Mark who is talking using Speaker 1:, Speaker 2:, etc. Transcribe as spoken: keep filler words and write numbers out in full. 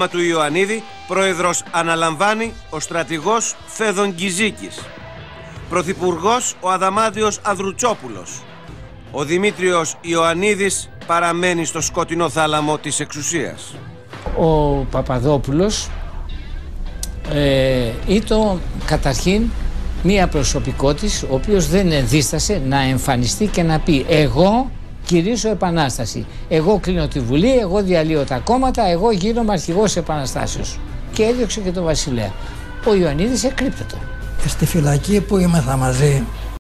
Speaker 1: θαύμα του Ιωαννίδη, πρόεδρος αναλαμβάνει ο στρατηγός Φέδων Κιζίκης. Πρωθυπουργός ο Αδαμάντιος Ανδρουτσόπουλος. Ο Δημήτριος Ιωαννίδης παραμένει στο σκοτεινό θάλαμο της εξουσίας.
Speaker 2: Ο Παπαδόπουλος ε, ήταν καταρχήν μία προσωπικότης, ο οποίος δεν ενδίστασε να εμφανιστεί και να πει εγώ κηρύσω επανάσταση, εγώ κλείνω τη Βουλή, εγώ διαλύω τα κόμματα, εγώ γίνομαι αρχηγός επαναστάσεως. Και έδιωξε και τον βασιλέα. Ο Ιωαννίδης εκρύπτεται.
Speaker 3: Στη φυλακή που ήμεθα μαζί